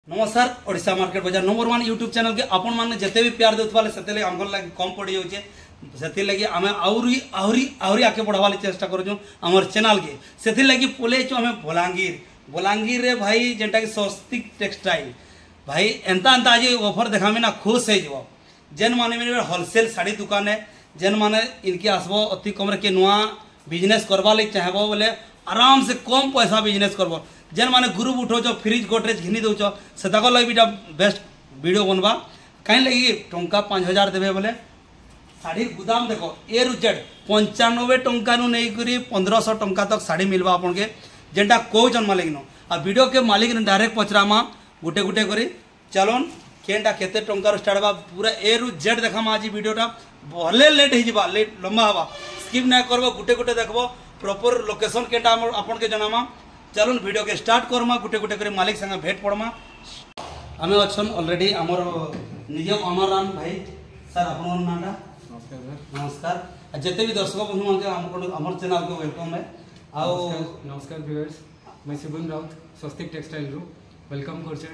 नमस्कार ओडिशा मार्केट बाजार number 1 YouTube channel के आपण माने जते भी प्यार देउथवाले सेते हमर लागि कम पड़ी जाउचे सेति लागि हमें आउरी आउरी आउरी आके बढ़ावाले चेष्टा करू हमर चैनल के सेति लागि पोले छु हमें बोलांगीर रे भाई जेंटा कि स्वस्तिक टेक्सटाइल भाई एंता एंता आज ऑफर देखामे ना खुश हे जबो जेन माने मेरे होलसेल साड़ी दुकान है जेन माने इनके आसबो अति कम रे के नुआ बिजनेस करबा ले चाहबो बोले आराम से कम पैसा बिजनेस करबो जेन माने ग्रुप उठो फ्रिज गोटरेज घिनी दौच से लगे बेस्ट वीडियो बनवा कहीं लगी टंका 5000 देवे बोले साड़ी गुदाम देखो ए रु जेड 95 टंका नहीं करी 1500 टंका तक साड़ी मिलवा आपन के जेनटा कौन मालिक नो आ वीडियो के मालिक ने डायरेक्ट पचरामा गुटे गुटे करी चलन केनटा केते टंका स्टार्ट बा पूरा ए रु जेड देखा आज वीडियोटा भले लेट हो जावा लेट लंबा हवा स्किप ना करबो गुटे गुटे देखबो प्रॉपर लोकेशन केनटा आपन के जनामा चलो वीडियो के स्टार्ट करमा गुटे गुटे कर मालिक संगे भेट पड़मा आम अच्छन ऑलरेडी आमर निज अमरान भाई सर आपन नाटा नमस्कार नमस्कार जिते भी दर्शक बंधु मान आमर चैनल को वेलकम है आओ नमस्कार व्यूअर्स मैं शिबुन राउत स्वस्तिक टेक्सटाइल रु वेलकम करछे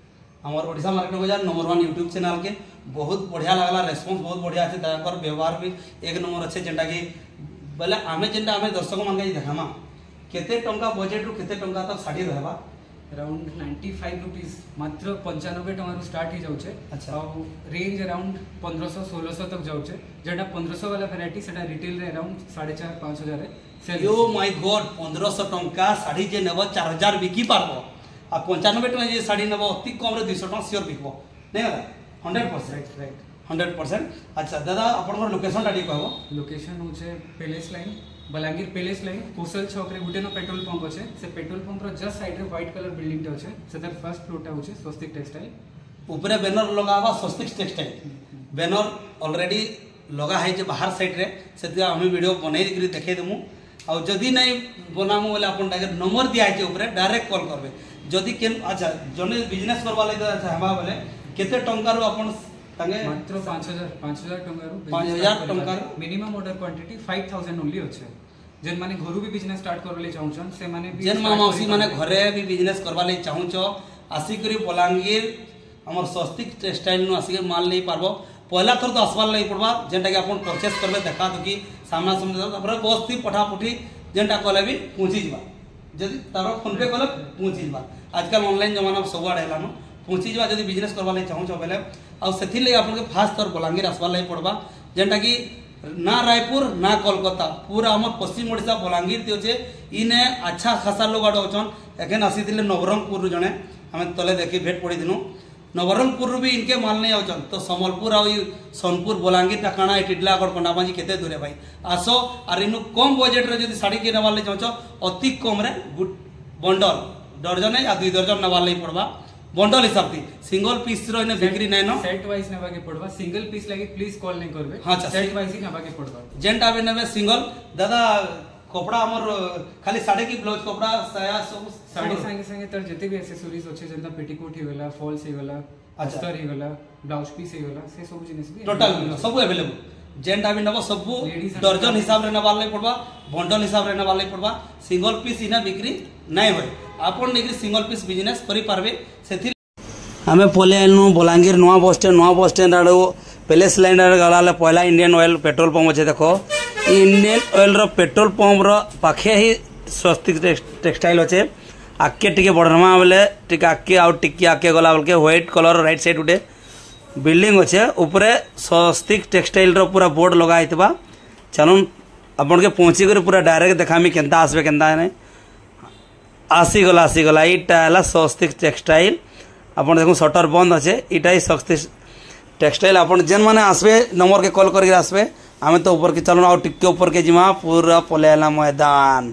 आमर ओडिशा मार्केट बाजार नंबर 1 यूट्यूब चैनल के बहुत बढ़िया लागला रेस्पॉन्स बहुत बढ़िया अच्छे ताकर व्यवहार भी एक नंबर अच्छे जेंटा कि बोले आमे जेंटा आमे दर्शक मान के देखामा केते टंका बजेट रु केते टंका तक साड़ी रहबा अराउंड 95 रुपीस मात्र 95 टंका रु स्टार्ट ही जाउछे अच्छा और रेंज अराउंड 1500 1600 तक जाउछे जेटा 1500 वाला वैरायटी सेटा रिटेल रे अराउंड 4500 5000 रे सेल यो माय गॉड 1500 टंका साड़ी जे नेबो 4000 बिकी पारबो आ 95 टंका जे साड़ी नेबो अति कम रे 200 टंका सियोर बिकबो नै दादा 100% राइट 100%। अच्छा दादा आपन लोकेशन टा कहबो लोकेशन होचे palace line Balangir palace line Kosal Chowk रे गुटे नो पेट्रोल पंप अच्छे से पेट्रोल पंप रो जस्ट साइड रे व्हाइट कलर बिल्डिंग टे अच्छे से तर फर्स्ट फ्लोर टा होचे स्वस्तिक टेक्सटाइल ऊपरे बैनर लगावा स्वस्तिक टेक्सटाइल बैनर ऑलरेडी लगा है जे बाहर साइड रे सेति हम वीडियो बनै दिकरी देखे देमु आ जदी नै बनामु बोले अपन टाइगर नंबर दिया है ऊपरे डायरेक्ट कॉल करबे जदी के अच्छा जने बिजनेस करबा लागि चाहबा बोले केते टंका रो अपन तांगे मात्र 5000 टंका रो 5000 टंका मिनिमम ऑर्डर क्वांटिटी 5000 ओनली अच्छे जेन माने घरु भी बिजनेस स्टार्ट करले चाहउछन से माने भी जेन मामासी माने घरे भी बिजनेस करबा ले चाहउछो आसी करी बलांगीर हमर स्वस्तिक टेक्सटाइल नु आसी माल नहीं पारबो पहला थर तो आसवाल नहीं पड़बा जेंटा कि अपन परचेस करबे देखा तो कि सामना सामने तपर बस्ती पठापुठी जेंटा कले भी पहुंची जबा जदी तारो फोन पे कले पहुंची जबा आजकल ऑनलाइन जमाना सब आड़ हेलानो पहुंची जबा जदी बिजनेस करबा ले चाहउछो बेले आ सेथि ले अपन के फास्ट तर बलांगीर आसवाल नहीं पड़बा जेंटा कि ना रायपुर ना कोलकाता पूरा हमर पश्चिम ओडिशा बलांगीर ती होचे इने अच्छा खासा लोग आड होचन एखन आसी दिले नवरंगपुर रु जने हमें तले देखि भेट पड़ी दिनु नवरंगपुर रु भी इनके माल नहीं होचन तो समलपुर आ सोनपुर बलांगीर टा काना टिटलागढ़ कोंडाबाजी केते दूरे भाई आसो आर इनु कम बजट रे जदी साड़ी के नवाले चाहछो अति कम रे बंडल दर्जन या 2 दर्जन नवाले पड़बा बंडल हिसाब थी सिंगल पीस रो ने बिक्री नै नो सेट वाइज नेबा के पड़बा सिंगल पीस लागि प्लीज कॉल नहीं करबे हां सेट वाइज ही नेबा के पड़बा जेंटा बे नेबे सिंगल दादा कपड़ा हमर खाली साड़ी की ब्लाउज कपड़ा साया सब साड़ी संगे संगे तर जते भी एक्सेसरीज होचे जेंता पेटीकोट ही वाला फॉल्स ही वाला अस्तर ही वाला ब्लाउज पीस ही वाला से सब जिनिस भी टोटल सब अवेलेबल जेंटा भी नबो सब दर्जन हिसाब रे नबाल नहीं पड़बा बंडल हिसाब रे नबाल नहीं पड़बा सिंगल पीस इना बिक्री नै होय आपन निकरी सिंगल पीस बिजनेस करि पारबे सेथि हमें पोले नु बलांगीर नवा बस स्टैंड आड़ो पैलेस लाइन गला पहला इंडियन ऑयल पेट्रोल पंप अच्छे देखो इंडियन ऑयल रो पेट्रोल पंप रो पाखे ही स्वस्तिक टेक्सटाइल अच्छे आके टिके बढ़मा बोले टिके आके आउ टिके आके गला बोल के व्हाइट कलर राइट साइड उठे बिल्डिंग अच्छे ऊपर स्वस्तिक टेक्सटाइल रो पूरा बोर्ड लगा हितबा चलो अपन के पहुँची कर पूरा डायरेक्ट देखामी केनता आसबे केनता नै आसीगला इटा है स्वस्तिक टेक्सटाइल अपन देखो शटर बंद अच्छे इटा ही स्वस्तिक टेक्सटाइल अपन जेन माने आसबे नंबर के कॉल करके आसबे आमे तो ऊपर के चलो आ टिके ऊपर के जिमा पूरा पलेला मैदान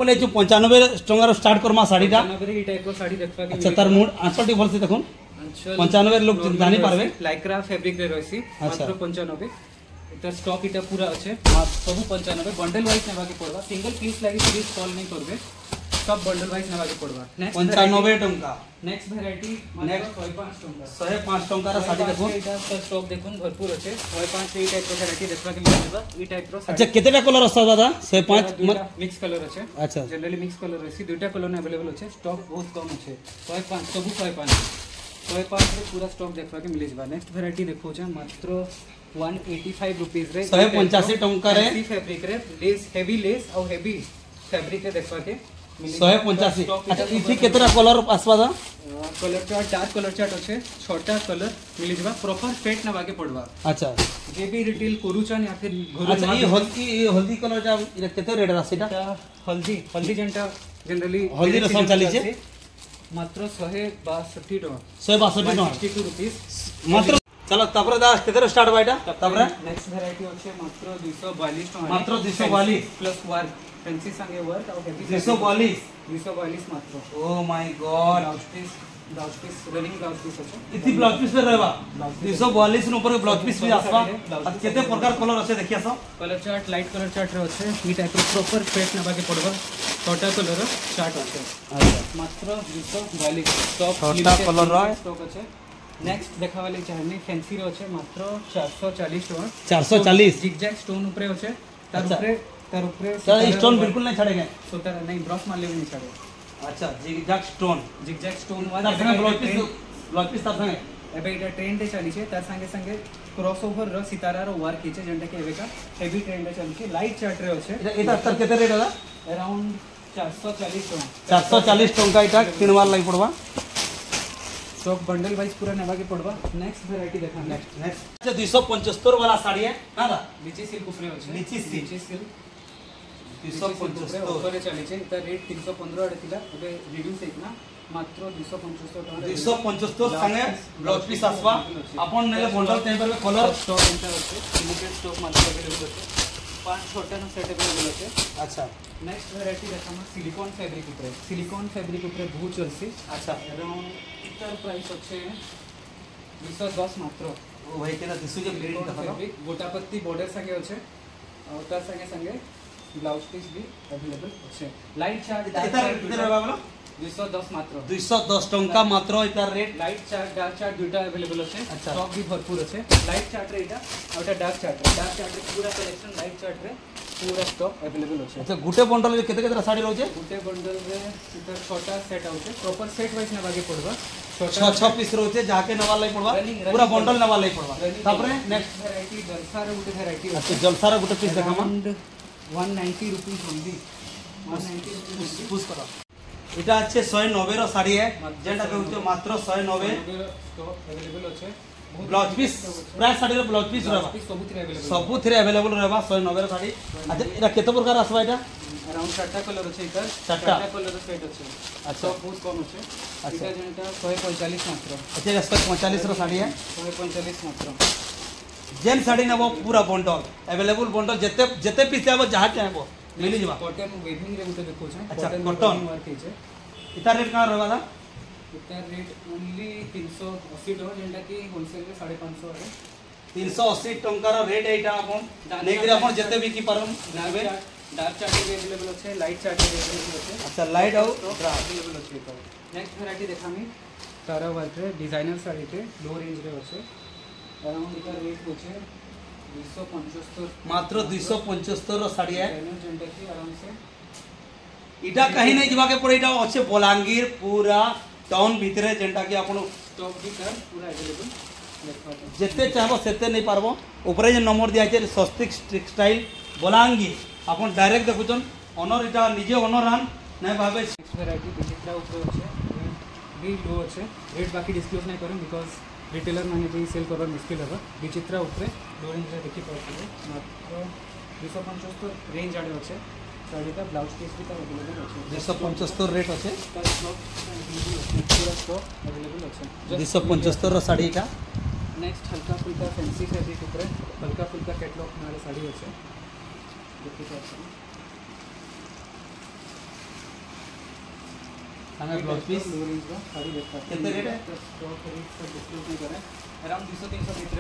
बोले जो 95 टंकार स्टार्ट करमा साड़ीटा 95 ई टाइप रो साड़ी देखबा के अच्छा तार मूड आंचलटी भलसे देखुन 95 लोग जानी पारबे लाइक्रा फैब्रिक रे रहसी अच्छा। मात्र 95 इतर स्टॉक इटा पूरा अच्छे सब 95 बंडल वाइज नेबा के पड़वा सिंगल पीस लागी सीरीज कॉल नहीं करबे सब बंडल वाइज नेबा के पड़वा 95 टंका नेक्स्ट वैरायटी Next 105 टंका 105 टंकार साड़ी देखुन इटा स्टॉक देखुन भरपूर अच्छे 105 ई टाइप रो वैरायटी देखबा के मिलबा ई टाइप रो अच्छा केतेटा कलर आसा दादा 105 मिक्स कलर अच्छे अच्छा जनरली मिक्स कलर रहसी दुटा कलर अवेलेबल अच्छे स्टॉक बहुत कम अच्छे 105 सब 105 रे पूरा स्टॉक देखबा के मिल जबा नेक्स्ट वैरायटी देखो छ मात्र 185 रुपीस रे 185 टंका रे फैब्रिक रे लेस हेवी लेस और हेवी फैब्रिक रे देखबा के 185 अच्छा इथि केतेटा कलर आसबा दा colour chart dark colour chart अच्छे छोटा कलर मिल जबा प्रॉपर सेट ना बाके पड़वा अच्छा जे भी रिटेल करूछन या फिर अच्छा ये हल्दी कलर जा इरा केते रेट रासिटा हल्दी जेंटा जनरली हल्दी रसम चली छे मात्र 162 टका 162 टका 62 रुपीस मात्र चलो तापरे दा केते स्टार्ट बाइटा तापरे नेक्स्ट वैरायटी अच्छे मात्र 242 टका मात्र 242 प्लस वर्क फैंसी संगे वर्क और हेवी 242 मात्र oh my god blouse piece running blouse piece अच्छे इति ब्लाउज पीस में रहबा 242 न ऊपर ब्लाउज पीस भी आसबा आ केते प्रकार कलर আছে देखिया सब colour chart light colour chart रे अच्छे ई टाइप रो प्रॉपर सेट ना बाके पड़बा छोटा कलर चार्ट अच्छे अच्छा मात्र 242 स्टॉक छोटा कलर रो स्टॉक अच्छे नेक्स्ट देखा वाले चाहनी फैंसी रो अच्छे मात्र 440 टका 440 जिगजैग स्टोन ऊपर अच्छे तार ऊपर सर स्टोन बिल्कुल नहीं छड़ेंगे सोता नहीं ब्रश मारले भी नहीं छड़े अच्छा जिगजैग स्टोन वाला तार संगे ब्लाउज पीस तार संगे एबे इटा ट्रेंड रे चली छे तार संगे संगे क्रॉसओवर रो सितारा रो वर्क हिचे जेंटा के एबे का हेवी ट्रेंड रे चली छे लाइट चार्ट रे होछे एटा तर केते रेट होला अराउंड 440 टका 440 टंका इटा किनवार लागि पड़वा स्टॉक बंडल वाइज पूरा नेबा के पड़वा नेक्स्ट वैरायटी देखा नेक्स्ट अच्छा 275 वाला साड़ी है ना दा लीची सिल्क ऊपर होछे लीची सिल्क 275 ऊपर चली छे इता रेट 315 रे थिला एबे रिड्यूस हेतना मात्र 275 टका 275 संगे ब्लाउज पीस आसबा अपन नेले बंडल टेन पर कलर स्टॉक एंटर होछे लिमिटेड स्टॉक मात्र अवेलेबल होछे 5 छोटा ना सेट अवेलेबल होछे अच्छा नेक्स्ट वैरायटी देखा सिलिकॉन फैब्रिक ऊपर बहुत चलसी अच्छा अराउंड इतर प्राइस होछे 210 मात्र ओ भाई केना दिसु जे प्रिंट फैब्रिक गोटापत्ती बॉर्डर संगे होछे और तार संगे ब्लाउज पीस भी अवेलेबल होछे लाइट चार्ट इता कितना रहबा बोलो 210 मात्र 210 टंका मात्र इता rate light chart dark chart दुटा अवेलेबल होछे अच्छा स्टॉक भी भरपूर होछे लाइट चार्ट रे इटा और डार्क चार्ट रे पूरा कलेक्शन लाइट चार्ट रे पूरा स्टॉक अवेलेबल होछे अच्छा गुटे बंडल केते केते साड़ी रहउछे गुटे बंडल रे इधर छोटा सेट आउछे प्रॉपर सेट वाइज नबागे पड़बा 6 पीस रहउछे जाके नवा लाई पड़बा पूरा बंडल नवा लाई पड़बा तापरे नेक्स्ट वैरायटी जलसार गुटे वैरायटी अच्छा जलसार गुटे पीस देखामा 190 रुपीस ओनली 190 रुपीस पुश करो এটা আছে 190 র শাড়ি যেটা কইছো মাত্র 190 স্টক अवेलेबल আছে ব্লাউজ পিস প্রায় শাড়ির ব্লাউজ পিস रहबा सबुथिरे अवेलेबल रहबा 190 র শাড়ি আচ্ছা এটা কত প্রকার আসবা এটা अराउंड 4टा कलर আছে এটা 4टा कलर सेट আছে আচ্ছা বহুত কম আছে এটা যেটা 145 মাত্র আচ্ছা 145 র শাড়ি 145 মাত্র जेन साड़ी नेबो पूरा बंडल अवेलेबल बंडल जेते जेते पीस चाहबो जहां चाहबो मिली जबा कॉटन वेविंग रे गुटे देखो छै अच्छा कॉटन वर्क छै इता रेट का रहबा दा इता रेट ओनली 380 टका जेंटा की होलसेल रे 550 है 380 टंका रो रेट एटा अपन नेकरे अपन जेते भी की परम नेबे डार्क चार्ट भी अवेलेबल আছে लाइट चार्ट भी अवेलेबल আছে अच्छा लाइट और अवेलेबल আছে তো नेक्स्ट वैरायटी देखामी सारा वर्क रे डिजाइनर साड़ी थे लो रेंज रे আছে अराउंड इका रेट होचे 275 मात्र 275 रो साड़ी है जेंटा की आराम से इटा कहीं नहीं जबा के पड़े इटा अच्छे बलांगीर पूरा टाउन भीतर जेंटा कि आपण स्टॉक भी कर पूरा अवेलेबल जेते चाहबो सेते नहीं पारबो ऊपर जे नंबर दिया छै स्वस्तिक टेक्सटाइल बलांगीर आपण डायरेक्ट देखुचन ओनर इटा निजे ओनर आन नहीं भाबे नेक्स्ट वैरायटी डिजिटल ऊपर আছে भी लो আছে रेट बाकी डिस्क्लोज नहीं करूं बिकॉज रिटेलर माने भी सेल करवा मुश्किल है विचित्रा ऊपर लो रेंज रे देखि पाछे मात्र 275 रेंज आडे আছে साड़ीटा ब्लाउज पीस भी अवेलेबल আছে 275 रेट আছে पूरा स्टॉक अवेलेबल আছে 275 रो साड़ी इटा नेक्स्ट हल्का फुल्का फैंसी फैब्रिक ऊपर हल्का फुल्का कैटलॉग वाले साड़ी আছে देखि पाछे हमें ब्लाउज पीस लो रेंज रो साड़ी देखा केते रेट है स्टॉक रेट सब डिस्क्लोज नहीं करे अराउंड 200-300 भितर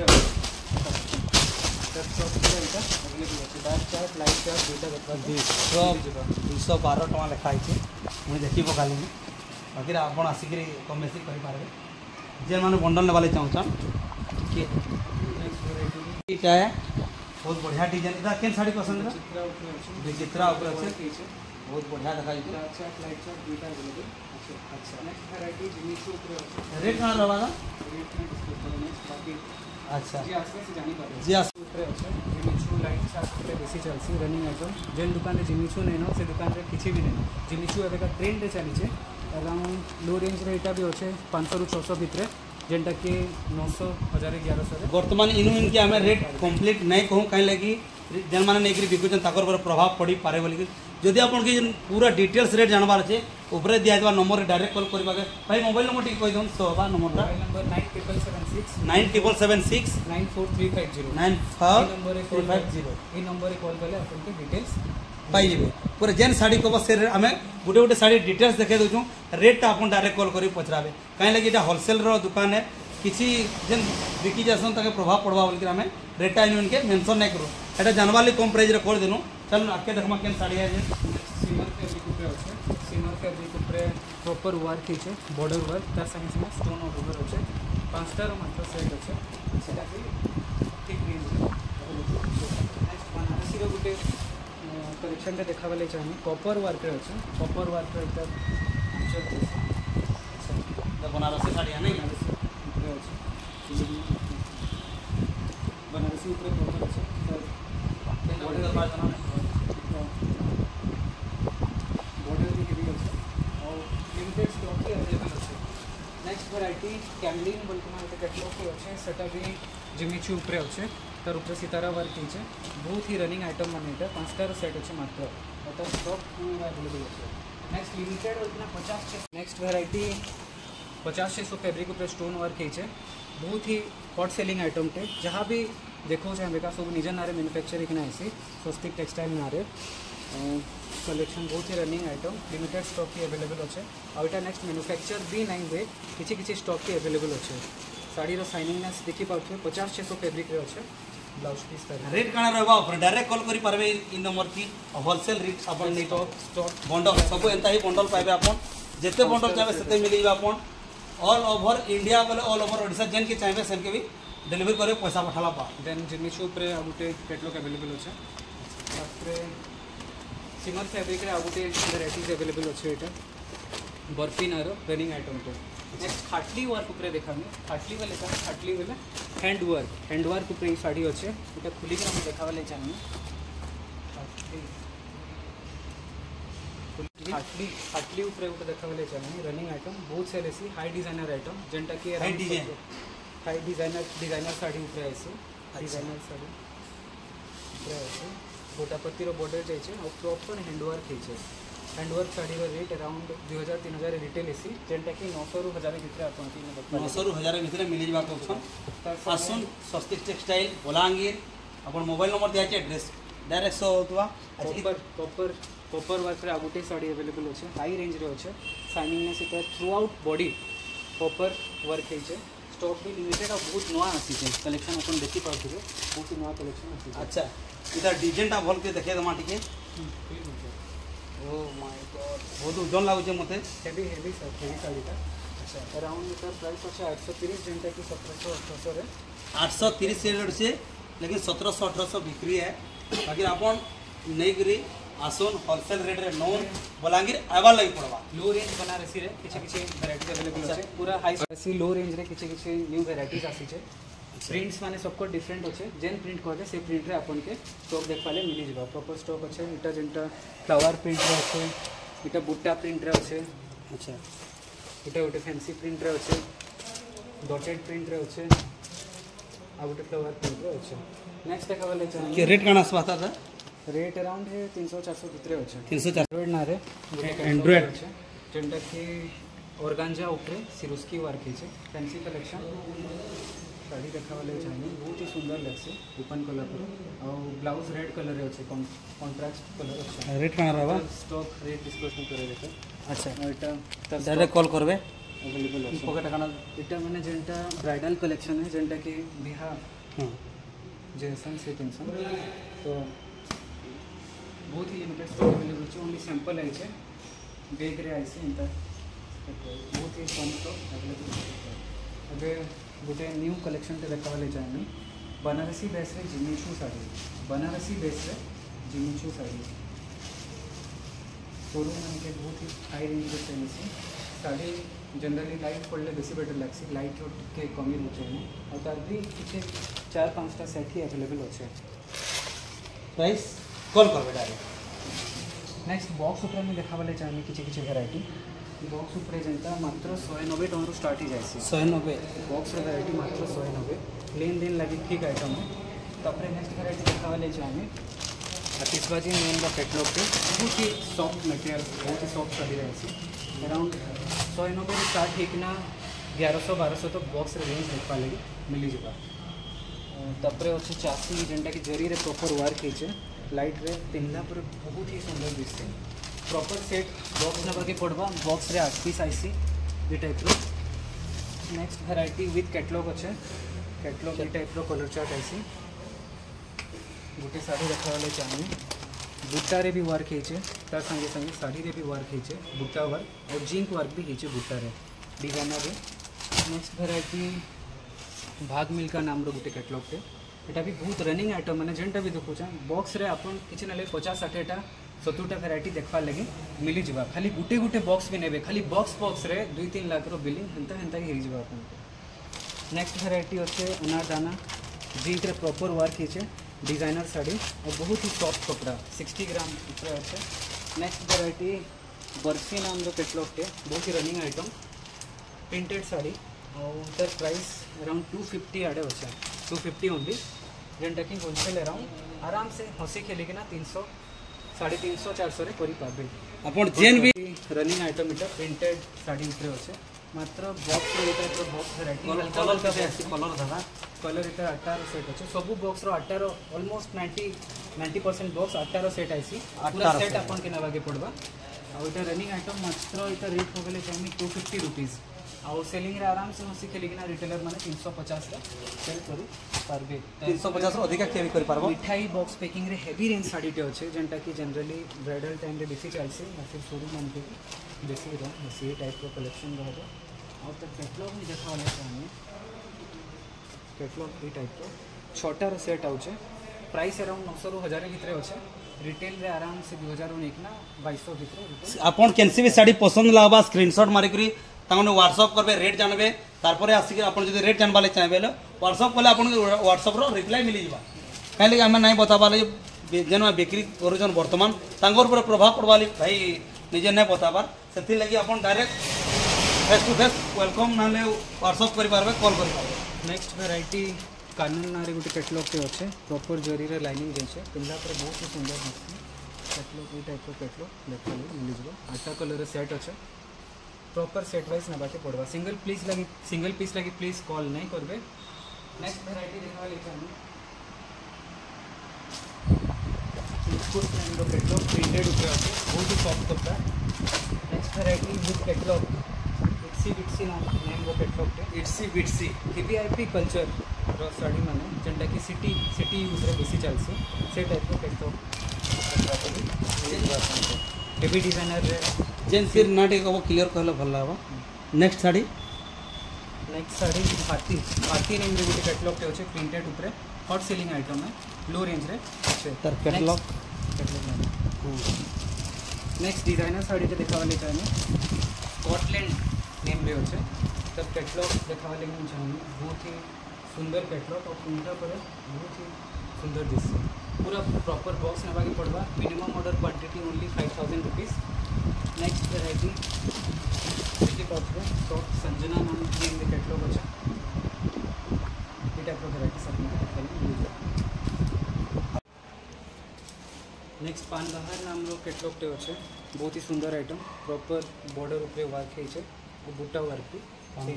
स्टॉक पूरा इटा अवेलेबल ଅଛି डार्क चार्ट लाइट चार्ट दुटा देखा 212 टका लिखा है मुझे देखी पकाली बाकी आप आसिक कम बेसी करेंगे जे मैंने बंडल नेवाले चाहूँ क्या है बहुत बढ़िया डिजाइन इधर केन साड़ी पसंद है चित्रा ऊपर अच्छे बहुत बढ़िया देखा चार्ट लाइट चार्ट दुटा अवेलेबल अच्छा नेक्स्ट वैरायटी जिमिचू ऊपर ଅଛି रेट कहाँ रहा रेट में डिस्कस करो नेक्स्ट बाकी अच्छा जी आसपास से जानी पारे जी ऊपर ଅଛି जिमिचू लाइट चार्ट ऊपर बेसी चलसी रनिंग आइटम जेन दुकान रे जिमिचू नहीं नो से दुकान रे किछि भी नहीं नो जिमिचू एबे का ट्रेंड रे चली छे अराउंड लो रेंज रे इटा भी अछि 500 रु 600 भितर जेनटा कि 900 1000 1100 वर्तमान इनु इनके आम रेट कंप्लीट नहीं कहूँ कहीं लगी जेन मैंने नहीं बिकुन ताकर प्रभाव पड़ी पारे बोलिक जदि आपन के पूरा डिटेल्स रेट जानबार अच्छे ऊपर दिया नंबर डायरेक्ट कॉल करवा भाई मोबाइल नंबर टी कह दूँ सो नंबर मोबाइल नंबर 9776 9776 94350 94350 ये नंबर कॉल कले आपन के डिटेल्स पाइबे पूरा जेन साड़ी कब से आम गोटे गोटे साड़ी डिटेल्स देखे दूँ रेटा आप डायरेक्ट कॉल कर पचराबे कहीं लगे ये होलसेल दुकान है किसी जेन बिकी जासन ताके प्रभाव पड़वा बोल आम रेटा इनके मेंशन नहीं करूँ एटा जानवाली कम प्राइस रे कर देनु चल आके देखमा केन साड़ी है सिमर फैब्रिक ऊपर আছে सिमर फैब्रिक ऊपर प्रॉपर वर्क है बॉर्डर वर्क तार संगे में स्टोन और ओवर আছে पांचटा रो मात्र सेट আছে सेटा भी ठीक रेंज नेक्स्ट बनारसी रो गुटे कलेक्शन रे देखाबले चाहिए कॉपर वर्क रे আছে कॉपर वर्क रे इधर तो बनारसी साड़ी है नहीं बनारसी ऊपर कॉपर আছে बॉर्डर भी हेवी अच्छे और लिमिटेड स्टॉक भी अवेलेबल अच्छे नेक्स्ट वैरायटी कैमलिन बोलते हैं कैटलॉग के अच्छे सेटा भी जिमिचू ऊपर अच्छे तार ऊपर सितारा वर्क है बहुत ही रनिंग आइटम बने 5टार सेट अच्छे मात्र और स्टॉक पूरा अवेलेबल अच्छे नेक्स्ट लिमिटेड उतना 50 नेक्स्ट वैरायटी 50-600 फैब्रिक ऊपर स्टोन वर्क है बहुत ही हॉट सेलिंग आइटम टे जहाँ भी देखो चाहे सब निज ना मैन्युफैक्चरिंग ना ऐसी स्वस्तिक टेक्सटाइल ना कलेक्शन बहुत ही रनिंग आइटम लिमिटेड स्टॉक ही अवेलेबल अच्छे और यहाँ नेक्स्ट मैन्युफैक्चर भी नहीं हुए किसी स्टॉक ही अवेलेबल अच्छे साड़ी शाइनिंगनेस देखी पारे 50-600 फैब्रिक अच्छे ब्लाउज पीस रेट कहाँ रहा डायरेक्ट कॉल करें इन नंबर की होलसेल रेट अपन स्टॉक बंडल सब एंता ही बंडल पाइबे आपन जिते बंडल चाहिए से मिल आपन ऑल ओवर इंडिया बोले ऑल ओवर ओडिशा जेन के चाहिए सेन के भी डिलीवरी करे पैसा पठाला पा देन जिमिचू ऊपर आ गोटे कैटलॉग अवेलेबल अच्छे सिमर फैब्रिक रे आ गोटे वैराइटीज अवेलेबल अच्छे एटा बर्फिनार रनिंग आइटम को नेक्स्ट खाटली वर्क ऊपर देखा खाटली वाले खाटली वाले हैंड वर्क ऊपर ये साड़ी अच्छे ये खुली के हम देखा वाले चाहिए खाटली ऊपर गोटे देखा वाले चाहिए रनिंग आइटम बहुत सारे ऐसी हाई डिजाइनर आइटम जेनटा कि हाई डिजाइनर साड़ी ऊपर ऐसे डिजाइनर साड़ी ऊपर ऐसे गोटापत्ती बॉर्डर जाइए और प्रॉपर हैंडवर्क है handwork sari rate around 2000-3000 retail एसी जेनटा कि 900 रु 1000 भितर आपन 900 रु 1000 भितर मिल जाबा ऑप्शन आसुन स्वस्तिक टेक्सटाइल बलांगीर अपन मोबाइल नंबर दिया छै एड्रेस डायरेक्ट सो होतवा कॉपर वर्क रे आ गोटे साड़ी अवेलेबल अच्छे हाई रेंज रे अच्छे शाइनिंगनेस इतना throughout body copper work है स्टॉक भी लिमिटेड और बहुत नुआ आसी कलेक्शन अपन देखी पारे बहुत नुआ कलेक्शन आसी अच्छा इधर डिजाइनटा भल के देखे दमा टिके ओ माय गॉड बहुत ओजन लागुचे मते हेवी साड़ीटा अच्छा अराउंड इधर प्राइस अच्छे 830 जेनटा कि 1700-1800 रे 830 रेट से लेकिन 1700-1800 बिक्री है बाकी अपन नहीं करी आसुन होलसेल रेट रे नोन बलांगीर आवा लगी पड़वा लो रेंज बनारसी रे किछि वैरायटी अवेलेबल अछि पूरा हाई बनारसी लो रेंज रे किछि न्यू वैरायटीज आसी छै प्रिंट्स माने सबको डिफरेंट अच्छे जेन प्रिंट कहते से प्रिंट रे अपन के स्टॉक देखवाले मिली जाबा प्रॉपर स्टॉक अच्छे इटा जेनटा फ्लावर प्रिंट रे अच्छे इटा बुट्टा प्रिंट रे अच्छे अच्छा इटा गोटे फैंसी प्रिंट रे अच्छे डॉटेड प्रिंट रे अच्छे आ गोटे फ्लावर प्रिंट रे अच्छे नेक्स्ट देखवाले चाहिए रेट काना सवाता था रेट अराउंड 300-400 भितर अच्छे 300 एंड्रॉइड ना रे एंड्रॉइड अच्छे जेनटा कि ऑर्गांजा ऊपर सिरोस्की वर्क है फैंसी कलेक्शन साड़ी देखा वाले चाहिए बहुत ही सुंदर लगसे ओपन कलर पर और ब्लाउज रेड कलर है अच्छे कॉन्ट्रास्ट कलर अच्छा रेट कहाँ रहा स्टॉक रेट डिस्कस नहीं करे देते अच्छा एटा डायरेक्ट कॉल करबे अवेलेबल अछि पकेट काना एटा माने जेंटा ब्राइडल कलेक्शन है जेंटा कि बिहा हां जैसन से टेंशन तो बहुत ही लिमिटेड स्टॉक अवेलेबल अछि ओनली सैंपल है छे बैग रे आइसे इंता बहुत ही कम स्टॉक अवेलेबल अछि अबे गोटे न्यू कलेक्शन ते देखावले चाहिए बनारसी बेस रे जिमिचू साड़ी बनारसी बेस रे जिमिचू साड़ी शोरूम में के बहुत ही हाई रेंज के चाहिए साड़ी जनरली लाइट पड़े बेसी बेटर लगे लाइट के कमी रोचे और तार भी किसी 4-5टा सेट ही अवेलेबल अच्छे प्राइस कॉल करबे डायरेक्ट नेक्स्ट बॉक्स ऊपर में देखा वाले चाहिए किसी किसी वेराइटी बॉक्स ऊपर जनता मात्र 190 टଙ୍କା स्टार्ट ही जाए 190 बॉक्स वेराइटी मात्र 190 लेन देन लगी ठीक आइटम है तापर नेक्स्ट वेराइटी देखा वाले चाहिए आतिशबाजी मेन का कैटलॉग पे बहुत ही सॉफ्ट मटेरियल बहुत ही सॉफ्ट साड़ी रही अराउंड 190 स्टार्ट होना 1100-1200 तक बॉक्स रेंज देखा लगी मिली जावा तापर अच्छे चासी जेनटा कि जरी रे प्रॉपर वर्क होचे लाइट रे पिंधा पर बहुत ही सुंदर दिसते प्रॉपर सेट बॉक्स नंबर के पड़वा बॉक्स रे 8 पीस आईसी ये टाइप रो नेक्स्ट वेराइटी विथ कैटलॉग अच्छे कैटलॉग ये टाइप रो कलर चार्ट आईसी गोटे साड़ी रखा वाले चाहिए बुट्टा रे भी वर्क होचे तार संगे संगे साड़ी रे भी वर्क होचे बुट्टा वर्क और जिंक वर्क भी होचे बुट्टा रे डिजाइनर रे नेक्स्ट वेराइटी भाग मिल का नाम रो गोटे कैटलॉग पे एटा भी बहुत रनिंग आइटम मैंने जेनटा भी देखो बॉक्स रे अपन किसी ना 50-60टा 70टा वेराइटी देखवा लगे मिली जावा खाली गुटे गुटे बॉक्स भी नेबे खाली बॉक्स रे 2-3 लाख रो बिलिंग हेंता ही जावा अपन नेक्स्ट वेराइटी अच्छे अनारदाना जिंक रे प्रॉपर वर्क होचे डिजाइनर साड़ी और बहुत ही सॉफ्ट कपड़ा 60 ग्राम ऊपर अच्छे नेक्स्ट वेराइटी बर्फी नाम जो कैटलॉग है बहुत ही रनिंग आइटम प्रिंटेड साड़ी और तर प्राइस अराउंड 250 आड़े अच्छे 250 ओनली जेनटा कि होलसेल अराउंड आराम से हसी खेलिक ना 300 350-400 रे करी पाबे अपन जेन भी रनिंग आइटम इटा प्रिंटेड साड़ी ऊपर अच्छे मात्र बॉक्स रे इटा तो बॉक्स वेराइटी कलर का ऐसी कलर दादा कलर इटा 8 सेट अच्छे सब बॉक्स रो 8 ऑलमोस्ट 90% बॉक्स 8 सेट आईसी पूरा सेट अपन के नवा के पड़वा और इटा रनिंग आइटम मात्र इटा रेट हो गेले चाहिए 250 रुपीस और सेलिंग रे आराम से हसी खेलिक ना रिटेलर माने 350 रे सेल करी पारबे 350 रो अधिक के भी करि पारबो मिठाई बॉक्स पैकिंग रे हेवी रेंज साड़ी टे अच्छे जेनटा कि जनरली ब्राइडल टाइम रे बेसी चलसी या फिर शोरूम मान के बेसी रो सी टाइप रो कलेक्शन रहबो और तो कैटलॉग में देखा वाले चाहिए कैटलॉग ई टाइप रो छोटा रो सेट आउचे प्राइस अराउंड 900 रो 1000 भितरे अच्छे रिटेल रे आराम से 2000 रो ना 2200 भितरे अपन केनसी भी साड़ी पसंद लागबा स्क्रीनशॉट मारी करी ताने व्हाट्सएप करबे रेट जानबे तारपरे आसी अपन जदि रेट जानबाले चाहबे व्हाट्सएप कले अपन व्हाट्सएप रो रिप्लाई मिली जिबा काहे हम नहीं बताबाले जेन बिक्री करूछन वर्तमान तांगर पर प्रभाव पड़वाली भाई निजे नहीं बताबार सेति लगी अपन direct face to face welcome नाले व्हाट्सएप करि पारबे कॉल करि पारबे नेक्स्ट वेराइटी कानून नारे गोटे कैटलॉग पे अच्छे प्रॉपर जरी रे लाइनिंग देछे पिंदा पर बहुत ही सुंदर दिसते कैटलॉग ई टाइप रो कैटलॉग देखा मिली जिबा 8टा कलर रे सेट अच्छे प्रॉपर सेट वाइज नबा के पड़वा सिंगल पीस लगी प्लीज कॉल नहीं करबे नेक्स्ट वेराइटी देखा ले चाहिए बिल्कुल प्लान कैटलॉग प्रिंटेड ऊपर आके बहुत ही सॉफ्ट कपड़ा next variety with catalogue itsy नाम नेम वो कैटलॉग पे बिट्सी वीवीआईपी कल्चर रो साड़ी माने जेंटा कि सिटी यूज रे बेसी चलसी से टाइप रो कैटलॉग हेवी डिजाइनर रे जेन फिर नाटे को क्लियर कहले भल लागबा नेक्स्ट साड़ी भारती रेंज रे गोटे कैटलॉग टे अछि प्रिंटेड ऊपर हॉट सेलिंग आइटम है लो रेंज रे अच्छे तर कैटलॉग नेक्स्ट डिजाइनर साड़ी के देखा वाले चाहिए स्कॉटलैंड नेम रे अच्छे तब कैटलॉग देखा वाले में चाहिए बहुत ही सुंदर कैटलॉग और पिंधा पर बहुत ही सुंदर दिससे पूरा प्रॉपर बॉक्स नवा के पड़वा minimum order quantity only 5000 rupees next variety देखिए पास सॉफ्ट संजना नाम नेम रे कैटलॉग अच्छा ये टाइप ऑफ वेराइटी सब नेक्स्ट पान बहार नाम रो कैटलॉग टे अच्छे बहुत ही सुंदर आइटम प्रॉपर बॉर्डर ऊपर वर्क है और बूटा वर्क भी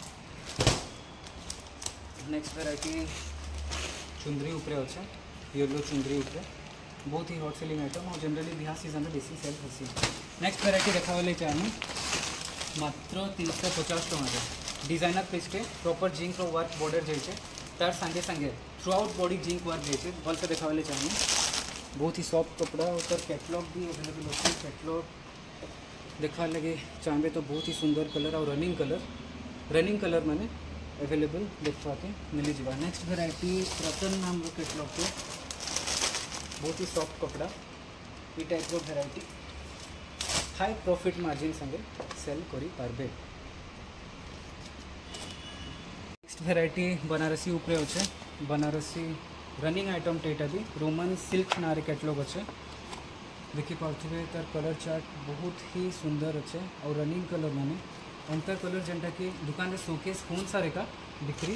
नेक्स्ट वेराइटी चुंदरी ऊपर अच्छे येलो चुंदरी ऊपर बहुत ही हॉट सेलिंग आइटम और जनरली बिहार सीजन में बेसी सेल होती नेक्स्ट वेराइटी देखा चाहिए मात्र 350 टଙ୍କା डिजाइनर पीसटे प्रॉपर जिंक वर्क बॉर्डर जाइए तार संगे संगे थ्रू आउट बॉडी जिंक वर्क जाइए भल से देखा चाहिए बहुत ही सॉफ्ट कपड़ा और कैटलॉग भी अवेलेबल होती है। कैटलॉग देखा लगे चाहिए तो बहुत ही सुंदर कलर और रनिंग कलर मैंने अवेलेबल देखा के मिली जावा। नेक्स्ट वेराइटी रतन नाम कैटलॉग के बहुत ही सॉफ्ट कपड़ा ये type variety high profit margin संगे सेल करी पारबे। नेक्स्ट वेराइटी बनारसी उपरे अच्छे बनारसी रनिंग आइटम टेटा भी रोमन सिल्क ना कैटलॉग अच्छे देखी पार्थे तार कलर चार्ट बहुत ही सुंदर अच्छे और रनिंग कलर माने अंतर कलर जेनटा कि दुकान शोकेस कौन सा रेखा बिक्री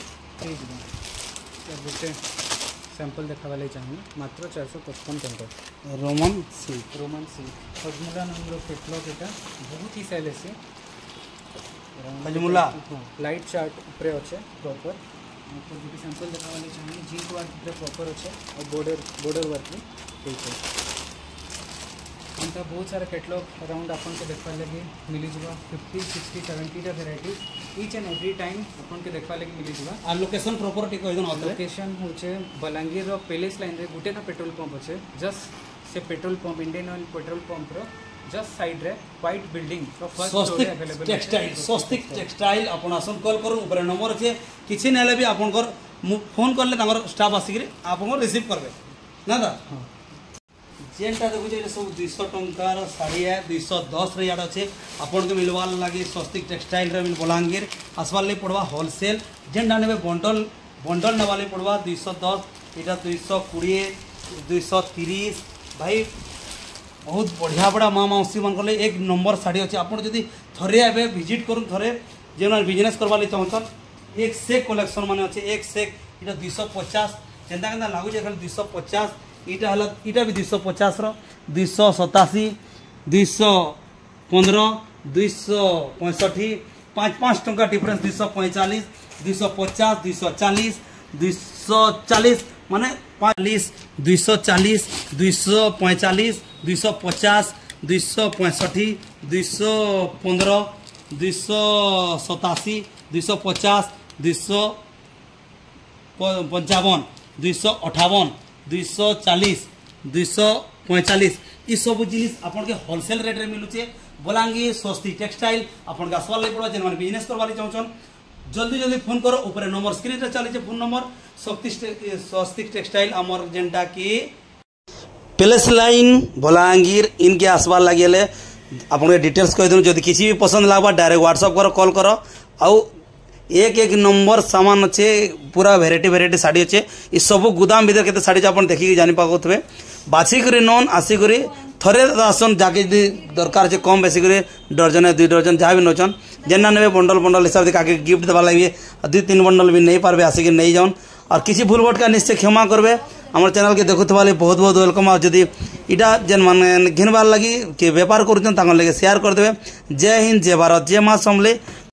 गोटे सैंपल देखा चाहिए मात्र 455 टଙ୍କା रोमन सिल्क हजमुला नाम कैटलॉग एटा बहुत ही सेल है हजमुला लाइट चार्ट उपरे अच्छे प्रॉपर गोटे सैंपल देखा चाहिए जिंक वर्क उपरे प्रॉपर अच्छे और बॉर्डर वर्क भी इनका बहुत सारा कैटलॉग अराउंड अपन के देखा लगे मिली जावा 50 60 70 varieties each and every time अपन के देखा लगे मिली जावा। आ लोकेशन प्रॉपर टिको इदन होतले लोकेशन होचे बलांगीर रो पैलेस लाइन रे गुटे ना पेट्रोल पंप अच्छे जस्ट से petrol pump Indian Oil petrol pump रो जस्ट साइड रे व्हाइट बिल्डिंग रो first floor available textile Swastik textile अपन आसन कॉल करू ऊपर नंबर अच्छे किछि नेले भी आपनकर फोन करले तांगर स्टाफ आसिकरी आपन रिसीव करबे ना दा जेनटा देखुचे सब 200 टंकार साड़ी है 210 रे याड अच्छे आपन के मिलवार लगे स्वस्तिक टेक्सटाइल रे मिल बलांगीर आसवार ले पड़वा होलसेल जेनटा नेबे बंडल नवाले पड़वा 210 इटा 220 230 भाई बहुत बढ़िया बड़ा माँ मौसी मन कले एक नंबर साड़ी अच्छे आप थरे आए विजिट करूँ थरे जो बिजनेस करवा चाहन एक से कलेक्शन मान अच्छे एक से इटा 250 जेनता केनता लगुचे खाली 250 इटा हला इटा भी 250 रो 287 215 265 5 टंका डिफरेंस 245 250 240 240 माने 40 240 245 250 265 215 287 250 255 258 240 245 ये सब जिनिस आपन के होलसेल रेट रे मिलुचे बलांगीर स्वस्ति टेक्सटाइल आपन के आसवार ले पड़ो जेन माने बिजनेस करवा चाहछन जल्दी फोन करो ऊपर नंबर स्क्रीन रे चले फोन नंबर स्वस्तिक टेक्सटाइल आमर जेनटा की पैलेस लाइन बलांगीर इनके आसवार लगे आपन डिटेल्स कह दूँ जब किसी भी पसंद लगवा डायरेक्ट व्हाट्सअप करो कॉल करो आउ एक नंबर सामान अच्छे पूरा भेराइटी साड़ी अच्छे ये सब गुदाम भीतर के साड़ी आप देखिए जानी पाते बाछिक नौन आसिक थरे आसन जाके दरकार है कम बेसिक डर्जन 2 डर्जन जहाँ भी नौचन जेना ने बंडल हिसाब से आगे गिफ्ट देवा लगे 2-3 बंडल भी नहीं पारे आसिक नहीं जाऊन और किसी भूल भटका निश्चय क्षमा करेंगे आम चैनल के देखुवा बहुत बहुत वेलकम और जदि इटा जेन मान घिनबार लगी कि बेपार कर शेयर करदे। जय हिंद जय भारत जय माँ समले।